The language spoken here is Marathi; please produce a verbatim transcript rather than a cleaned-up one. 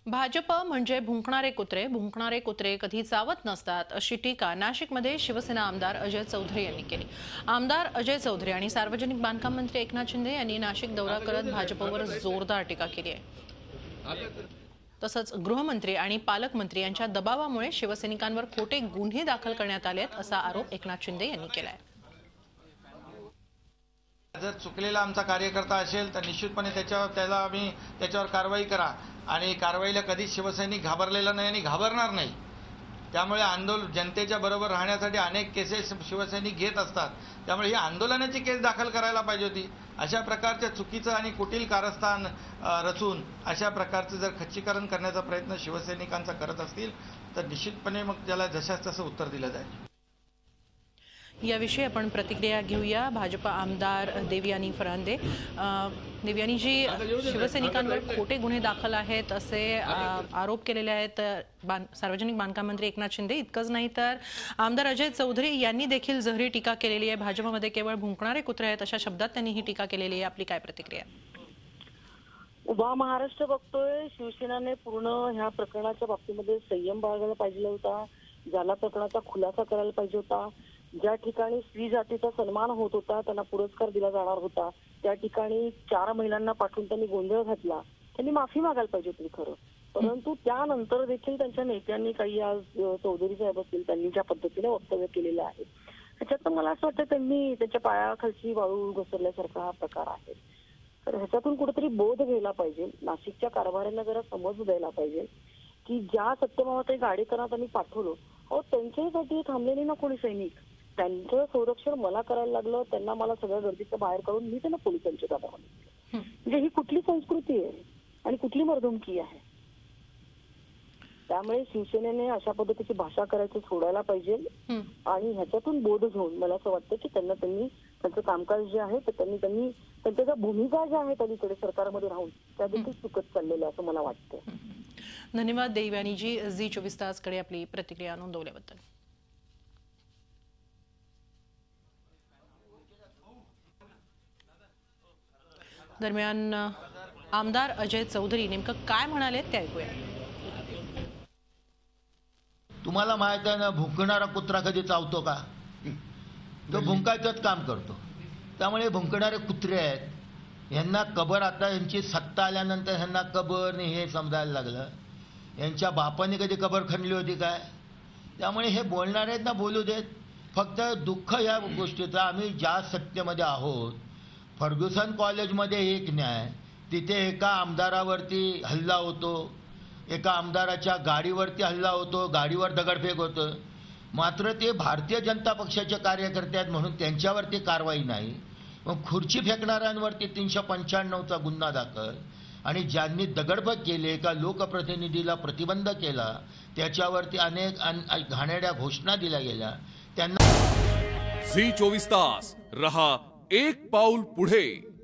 भाजप म्हणजे भुंकणारे कुत्रे भुंकणारे कुत्रे कधी चावत नसतात अशी टीका नाशिकमध्ये शिवसेना आमदार अजय चौधरी यांनी केली। आमदार अजय चौधरी आणि सार्वजनिक बांधकाम मंत्री एकनाथ शिंदे यांनी नाशिक दौरा करत भाजपवर जोरदार टीका केली आहे। तसंच गृहमंत्री आणि पालकमंत्री यांच्या दबावामुळे शिवसैनिकांवर खोटे गुन्हे दाखल करण्यात आलेत असा आरोप एकनाथ शिंदे यांनी केलाय। जर चुकलेला आमचा कार्यकर्ता असेल तर निश्चितपणे त्याच्यावर त्याला आम्ही त्याच्यावर कारवाई करा आणि कारवाईला कधीच शिवसैनिक घाबरलेला नाही आणि घाबरणार नाही। त्यामुळे आंदोलन जनतेच्या बरोबर राहण्यासाठी अनेक केसेस शिवसैनिक घेत असतात। त्यामुळे ही आंदोलनाची केस दाखल करायला पाहिजे होती। अशा प्रकारच्या चुकीचं आणि कुटील कारस्थान रचून अशा प्रकारचं जर खच्चीकरण करण्याचा प्रयत्न शिवसैनिकांचा करत असतील तर निश्चितपणे मग त्याला जशास तसं उत्तर दिलं जाईल। याविषयी आपण प्रतिक्रिया घेऊया। भाजप आमदार देवयानी फरांदे। देवयानी जी, शिवसैनिकांवर खोटे गुन्हे दाखल आहेत असे आरोप केलेले आहेत सार्वजनिक बांधकाम मंत्री एकनाथ शिंदे। इतकंच नाही तर आमदार अजय चौधरी यांनी देखील जहरी टीका केलेली आहे। भाजपमध्ये केवळ भुंकणारे कुत्रे आहेत अशा शब्दात त्यांनी ही टीका केलेली आहे। आपली काय प्रतिक्रिया? उभा महाराष्ट्र बघतोय, शिवसेनेने पूर्ण ह्या प्रकरणाच्या बाबतीमध्ये संयम बाळगायला पाहिजे होता। ज्याला प्रकरणाचा खुलासा करायला पाहिजे होता। ज्या ठिकाणी स्त्री जातीचा सन्मान होत होता, त्यांना पुरस्कार दिला जाणार होता, त्या ठिकाणी चार महिलांना पाठवून त्यांनी गोंधळ घातला। त्यांनी माफी मागायला पाहिजे होती खरं, परंतु त्यानंतर देखील त्यांच्या नेत्यांनी काही आज चौधरी साहेब असतील त्यांनी ज्या पद्धतीने वक्तव्य केलेलं आहे ह्याच्यात मला असं वाटतं त्यांनी त्यांच्या पायाखालची वाळू घसरल्यासारखा हा प्रकार आहे। तर ह्याच्यातून कुठेतरी बोध घ्यायला पाहिजे। नाशिकच्या कारभाऱ्यांना जरा समज द्यायला पाहिजे की ज्या सत्यभामाताई गाडेकरांना त्यांनी पाठवलं, अहो त्यांच्यासाठी थांबलेले ना कोणी सैनिक, त्यांचं संरक्षण मला करायला लागलं, त्यांना मला सगळ्या गर्दीचं बाहेर काढून मी त्यांना पोलिसांच्या ताब्यामध्ये। म्हणजे ही कुठली संस्कृती आहे आणि कुठली मर्दुमकी आहे? त्यामुळे शिवसेनेने अशा पद्धतीची भाषा करायची सोडायला पाहिजे आणि ह्याच्यातून बोध घेऊन मला असं वाटतं की त्यांना त्यांनी त्यांचं कामकाज जे आहे ते त्यांनी त्यांनी त्यांच्या ज्या भूमिका ज्या आहेत अलीकडे सरकारमध्ये राहून त्या देखील चुकत चाललेल्या असं मला वाटतं। धन्यवाद देवयानी जी, झी चोवीस तास कडे आपली प्रतिक्रिया नोंदवल्याबद्दल। दरम्यान आमदार अजय चौधरी नेमकं काय म्हणाले ते ऐकूया। तुम्हाला माहित आहे ना, भुंकणारा कुत्रा कधी चावतो का? तो भुंकायचंच काम करतो। त्यामुळे भुंकणारे कुत्रे आहेत। यांना कबर, आता यांची सत्ता आल्यानंतर यांना कबर नाही हे समजायला लागलं। यांच्या बापाने कधी कबर खणली होती काय? त्यामुळे हे बोलणारे आहेत ना, बोलू देत। फक्त दुःख या गोष्टीचं, आम्ही ज्या सत्तेमध्ये आहोत, फर्ग्युसन कॉलेजमध्ये एक न्याय, तिथे एका आमदारावरती हल्ला होतो, एका आमदाराच्या गाडीवरती हल्ला होतो, गाडीवर दगडफेक होतं, मात्र ते भारतीय जनता पक्षाचे कार्यकर्ते आहेत म्हणून त्यांच्यावरती कारवाई नाही। मग खुर्ची फेकणाऱ्यांवरती तीनशे पंच्याण्णवचा गुन्हा दाखल आणि ज्यांनी दगडफेक केली, एका लोकप्रतिनिधीला प्रतिबंध केला, त्याच्यावरती अनेक घाणेरड्या घोषणा दिल्या गेल्या त्यांना। झी चोवीस तास रहा एक पाऊल पुढे।